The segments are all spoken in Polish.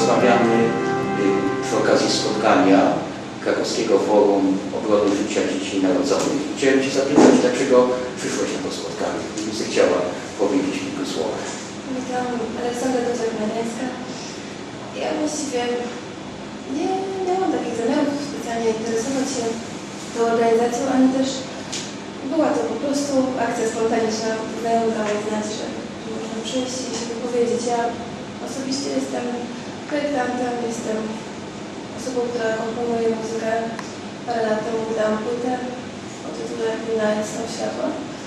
rozmawiamy przy okazji spotkania Krakowskiego Forum Obrony Życia Dzieci Narodzonych. Chciałem Cię zapytać, dlaczego przyszłaś na to spotkanie? Gdybyś chciała powiedzieć kilku słów. Witam, Aleksandra Dociak-Meniecka. Ja właściwie nie miałam takich zamiarów specjalnie interesować się tą organizacją, ani też była to po prostu akcja spontaniczna. Znajomy dał znać, że można przyjść i się wypowiedzieć. Ja osobiście jestem projektantem, jestem osobą, która komponuje muzykę. Parę lat temu wydałam płytę o tytule Wina jest na światła.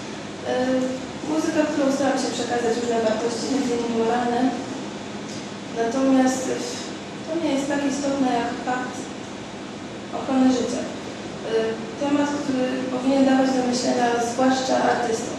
Muzyka, którą staram się przekazać różne wartości, między innymi moralne. Natomiast to nie jest tak istotne jak fakt ochrony życia. Temat, który powinien dawać do myślenia zwłaszcza artystom.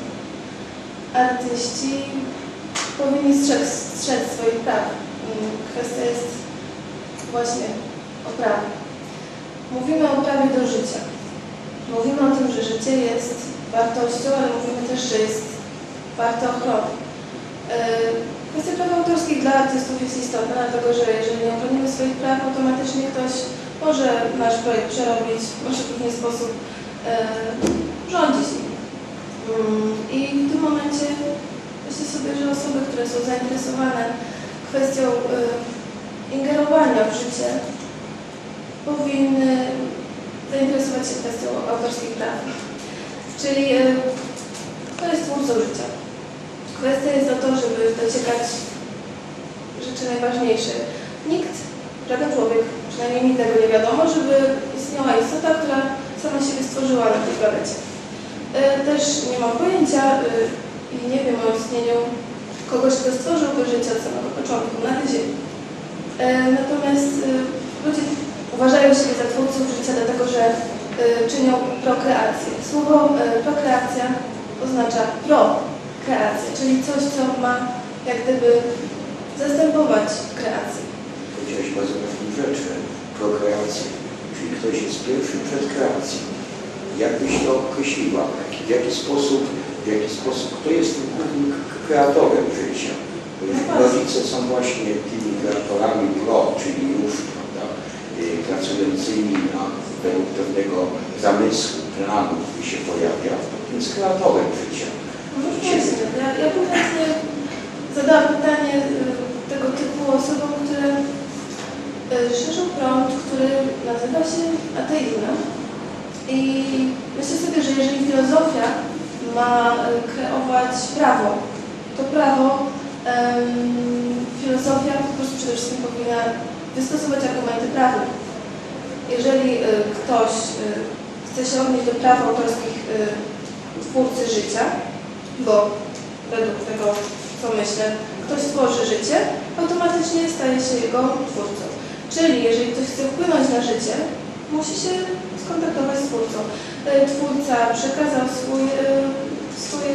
Artyści powinni strzec swoich praw. Kwestia jest właśnie o prawie. Mówimy o prawie do życia. Mówimy o tym, że życie jest wartością, ale mówimy też, że jest warte ochrony. Kwestia praw autorskich dla artystów jest istotna, dlatego że jeżeli nie ochronimy swoich praw, automatycznie ktoś może nasz projekt przerobić, może w różny sposób rządzić nim. I w tym momencie myślę sobie, że osoby, które są zainteresowane kwestią ingerowania w życie, powinny zainteresować się kwestią autorskich praw. Czyli kto jest twórcą życia? Kwestia jest o to, żeby dociekać rzeczy najważniejsze. Nikt, żaden człowiek, przynajmniej mi tego nie wiadomo, żeby istniała istota, która sama siebie stworzyła na tej planecie. Też nie mam pojęcia i nie wiem o istnieniu kogoś, kto stworzyłby życie od samego początku na tej ziemi. Natomiast ludzie uważają siebie za twórców życia dlatego, że czynią prokreację. Słowo prokreacja oznacza prokreację, czyli coś, co ma jak gdyby zastępować kreację. Powiedziałeś bardzo ważną rzecz, prokreację, czyli ktoś jest pierwszy przed kreacją. Jak byś to określiła? W jaki sposób, kto jest tym głównym kreatorem życia? Rodzice są właśnie tymi kreatorami czyli już, prawda, pracującymi według pewnego zamysłu, planu, który się pojawia, więc kreatorem życia. No właśnie, ja bym chętnie zadała pytanie tego typu osobom, które szerzą prąd, który nazywa się ateizmem. I myślę sobie, że jeżeli filozofia ma kreować prawo, to prawo filozofia po prostu przede wszystkim powinna wystosować argumenty prawne. Jeżeli ktoś chce się odnieść do praw autorskich twórcy życia, bo według tego, co myślę, ktoś tworzy życie, automatycznie staje się jego twórcą. Czyli jeżeli ktoś chce wpłynąć na życie, musi się skontaktować z twórcą. Twórca przekazał swoje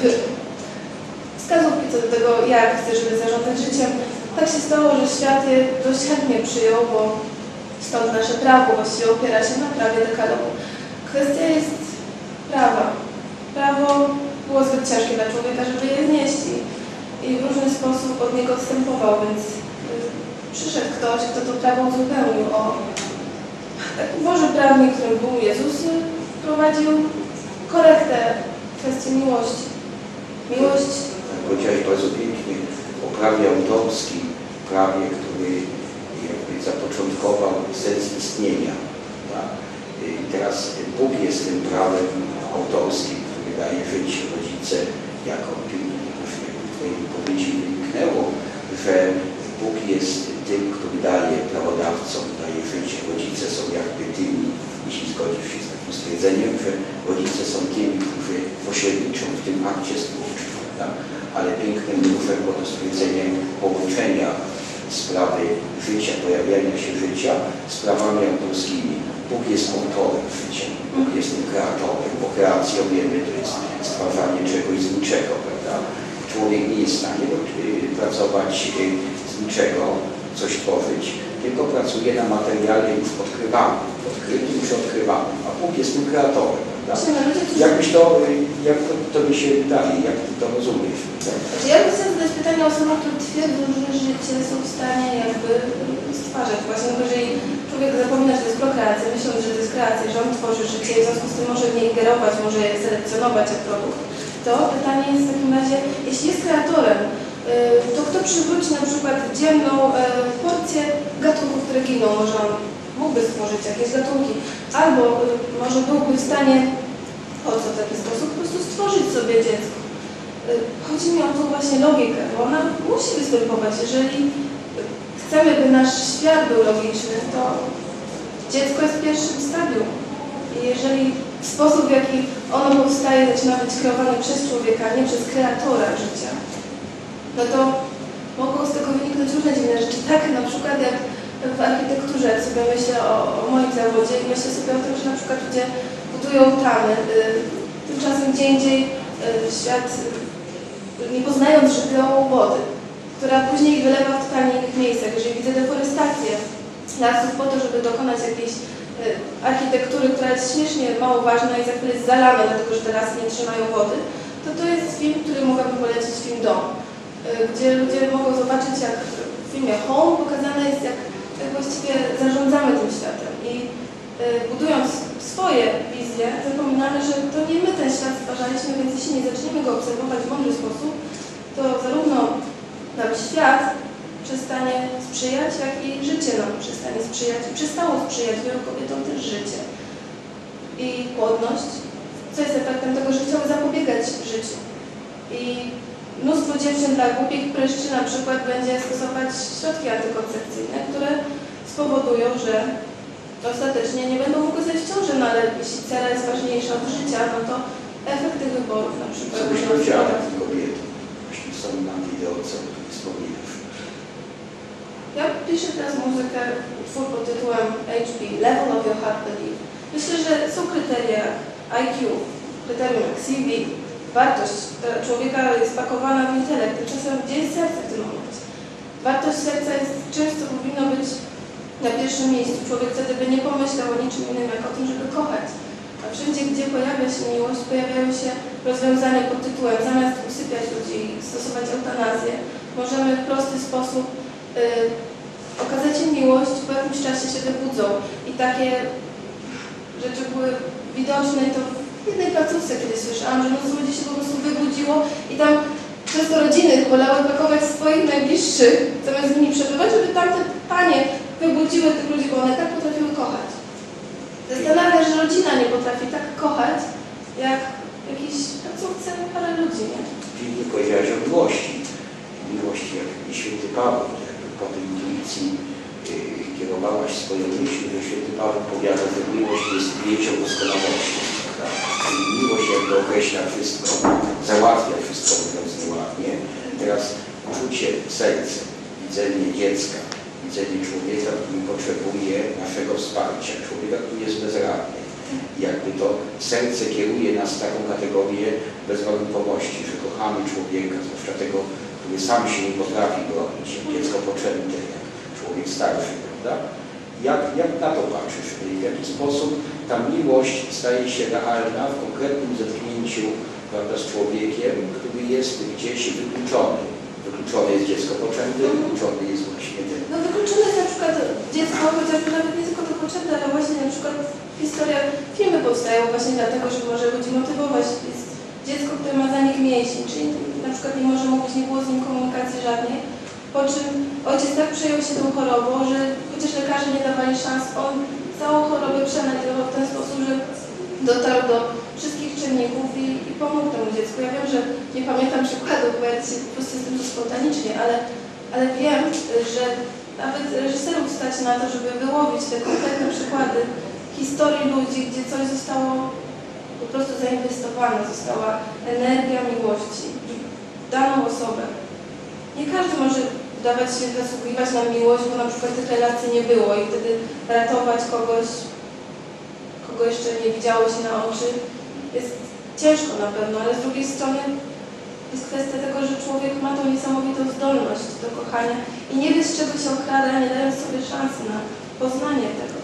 wskazówki co do tego, jak chce, żeby zarządzać życiem. Tak się stało, że świat je dość chętnie przyjął, bo stąd nasze prawo właściwie opiera się na prawie dekalogu. Kwestia jest prawa. Prawo było zbyt ciężkie dla człowieka, żeby je znieść i w różny sposób od niego odstępował, więc przyszedł ktoś, kto to prawo uzupełnił o taki Boży prawnik, którym był Jezus, prowadził korektę kwestii miłości. Miłość. Powiedziałeś bardzo pięknie o prawie autorskim, prawie, który jakby zapoczątkował sens istnienia. Tak? I teraz Bóg jest tym prawem autorskim, który daje życie. Rodzice, jako już w Twojej wypowiedzi wyniknęło, że Bóg jest tym, który daje prawodawcom, daje życie. Rodzice są jakby tymi, jeśli zgodzisz się z takim stwierdzeniem, że rodzice są tymi, którzy pośredniczą w tym akcie stwórczym. Tak? Ale pięknym nurtem było to stwierdzenie połączenia sprawy życia, pojawiania się życia z prawami autorskimi. Bóg jest autorem życia, Bóg jest tym kreatorem, bo kreacją wiemy, to jest stwarzanie czegoś z niczego, prawda? Człowiek nie jest w stanie pracować z niczego, coś tworzyć, tylko pracuje na materiale już odkrywanym, odkrytym czy odkrywanym, a Bóg jest tym kreatorem. Jakbyś to, jak to mi się wydaje, jak ty to rozumiesz? Tak? Znaczy, ja bym chciała zadać pytanie o osobach, które twierdzą, że życie są w stanie jakby stwarzać. Właśnie, bo jeżeli człowiek zapomina, że to jest prokreacja, myśląc, że to jest kreacja, że on tworzy życie i w związku z tym może w nie ingerować, może je selekcjonować jak produkt, to pytanie jest w takim razie, jeśli jest kreatorem, to kto przywróci na przykład dzienną porcję gatunków, które giną? Może on mógłby stworzyć jakieś gatunki, albo może byłby w stanie w taki sposób po prostu stworzyć sobie dziecko. Chodzi mi o tą właśnie logikę, bo ona musi występować. Jeżeli chcemy, by nasz świat był logiczny, to dziecko jest w pierwszym stadium. I jeżeli sposób, w jaki ono powstaje, zaczyna być kreowane przez człowieka, nie przez kreatora życia, no to mogą z tego wyniknąć różne dziwne rzeczy. Tak na przykład jak w architekturze, jak sobie myślę o moim zawodzie i myślę sobie o tym, że na przykład ludzie budują tamy, tymczasem gdzie indziej świat, nie poznając źródeł wody, która później wylewa w totalnie innych miejscach. Jeżeli widzę deforestację lasów po to, żeby dokonać jakiejś architektury, która jest śmiesznie mało ważna i za chwilę jest zalana, dlatego że te lasy nie trzymają wody, to jest film, który mogłabym polecić, film Dom, gdzie ludzie mogą zobaczyć, jak w filmie Home pokazane jest, jak właściwie zarządzamy tym światem. I budując swoje wizje, zapominamy, że to nie my ten świat stwarzaliśmy, więc jeśli nie zaczniemy go obserwować w mądry sposób, to zarówno nam świat przestanie sprzyjać, jak i życie nam przestanie sprzyjać. I przestało sprzyjać wielu kobietom też życie. I płodność, co jest efektem tego, że chciały zapobiegać życiu. I mnóstwo dziewczyn dla głupich pryszczy na przykład będzie stosować środki antykoncepcyjne, które spowodują, że ostatecznie nie będą mogły zejść w ciąży, no ale jeśli cela jest ważniejsza od życia, no to efekty wyborów na przykład. Co byś powiedziała takim kobietom, jeśli są na wideo, co wspominasz? Ja piszę teraz muzykę, utwór pod tytułem HP, Level of Your Heart Belief. Myślę, że są kryteria IQ, kryterium jak CV, wartość człowieka jest pakowana w intelekt, tymczasem gdzie jest serce w tym momencie? Wartość serca jest czymś, co powinno być na pierwszym miejscu. Człowiek wtedy by nie pomyślał o niczym innym, jak o tym, żeby kochać. A wszędzie, gdzie pojawia się miłość, pojawiają się rozwiązania pod tytułem zamiast usypiać ludzi i stosować eutanazję, możemy w prosty sposób okazać im miłość, po jakimś czasie się wybudzą. I takie rzeczy były widoczne i to w jednej placówce kiedyś słyszałam, że mnóstwo ludzi się po prostu wybudziło i tam często rodziny wolały pakować swoich najbliższych, zamiast z nimi przebywać, żeby tamte panie wybudziły tych ludzi, bo one tak potrafiły kochać. Zastanawia, że rodzina nie potrafi tak kochać, jak jakiejś placówce parę ludzi, nie? Pięknie powiedziałaś o miłości. Miłości jak święty Paweł, jakby po tej intuicji kierowałaś swoją myśl, że święty Paweł powiada, że miłość jest wiecią doskonałości. Czyli miłość jakby określa wszystko, załatwia wszystko, mówiąc nieładnie. Teraz uczucie, serce, widzenie dziecka, widzenie człowieka, który potrzebuje naszego wsparcia, człowieka, który jest bezradny. I jakby to serce kieruje nas w taką kategorię bezwarunkowości, że kochamy człowieka, zwłaszcza tego, który sam się nie potrafi bronić, jak dziecko poczęte, jak człowiek starszy, prawda? Jak na to patrzysz? W jaki sposób ta miłość staje się realna w konkretnym zetknięciu, prawda, z człowiekiem, który jest gdzieś wykluczony? Wykluczone jest dziecko poczęte, wykluczony jest właśnie ten... No wykluczone jest na przykład dziecko, chociażby nawet nie tylko to poczęte, ale właśnie na przykład historia, filmy powstają właśnie dlatego, żeby może ludzi motywować. Jest dziecko, które ma zanik mięśni, czyli na przykład nie może mówić, nie było z nim komunikacji żadnej, po czym ojciec tak przejął się tą chorobą, że chociaż lekarze nie dawali szans, on całą chorobę przeanalizował w ten sposób, że dotarł do wszystkich czynników i pomógł temu dziecku. Ja wiem, że nie pamiętam przykładów, bo ja się po prostu z tym spontanicznie, ale wiem, że nawet reżyserów stać na to, żeby wyłowić te konkretne przykłady historii ludzi, gdzie coś zostało po prostu zainwestowane, została energia miłości w daną osobę. Nie każdy może dawać się zasługiwać na miłość, bo na przykład tych relacji nie było i wtedy ratować kogoś, kogo jeszcze nie widziało się na oczy, jest ciężko na pewno, ale z drugiej strony jest kwestia tego, że człowiek ma tą niesamowitą zdolność do kochania i nie wie, z czego się okrada, nie dając sobie szansy na poznanie tego.